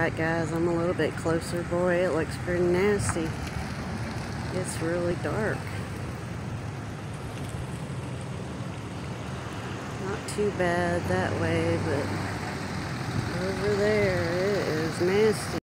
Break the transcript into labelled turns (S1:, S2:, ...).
S1: Alright guys, I'm a little bit closer. Boy, it looks pretty nasty. It's really dark. Not too bad that way, but over there it is nasty.